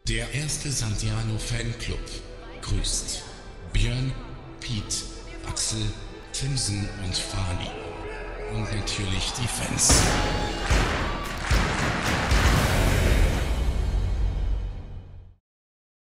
Der erste Santiano Fanclub grüßt Björn, Piet, Axel, Timsen und Fani. Und natürlich die Fans.